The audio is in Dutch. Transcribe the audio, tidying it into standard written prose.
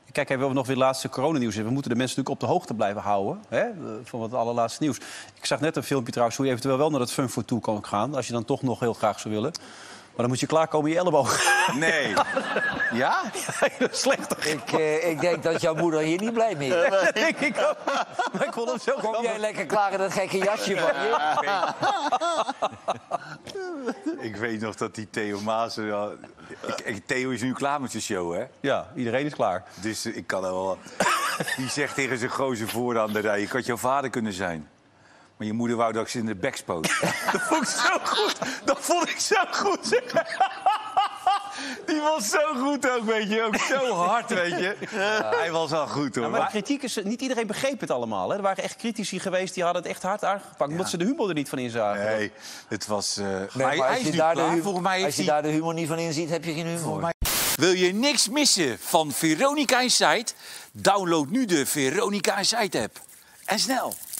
Kijk, hebben we nog weer het laatste coronanieuws. We moeten de mensen natuurlijk op de hoogte blijven houden, hè, van het allerlaatste nieuws. Ik zag net een filmpje trouwens hoe je eventueel wel naar het Fun for Two kan gaan. Als je dan toch nog heel graag zou willen. Maar dan moet je klaarkomen in je elleboog. Nee. Ja? Slechter. Ik denk dat jouw moeder hier niet blij mee is. Dat denk ik ook. Maar ik vond hem zo Kom jij lekker klaar in dat gekke jasje van je? Ik weet nog dat die Theo Maassen... Ja, Theo is nu klaar met zijn show, hè? Ja, iedereen is klaar. Dus ik kan er wel... Die zegt tegen zijn gozer voor aan de rij... Ik had jouw vader kunnen zijn. Maar je moeder wou dat ik ze in de bek spoot. Dat vond ik zo goed. Dat vond ik zo goed. Die was zo goed ook, weet je. Ook zo hard, weet je. Ja. Hij was al goed, hoor. Ja, maar de kritiek is... Niet iedereen begreep het allemaal. Hè. Er waren echt critici geweest die hadden het echt hard aangepakt. Omdat ze de humor er niet van inzagen. Nee, het was... Maar hij is nu klaar. Volgens mij als je daar de humor niet van inziet, heb je geen humor. Wil je niks missen van Veronica Inside? Download nu de Veronica Inside app. En snel!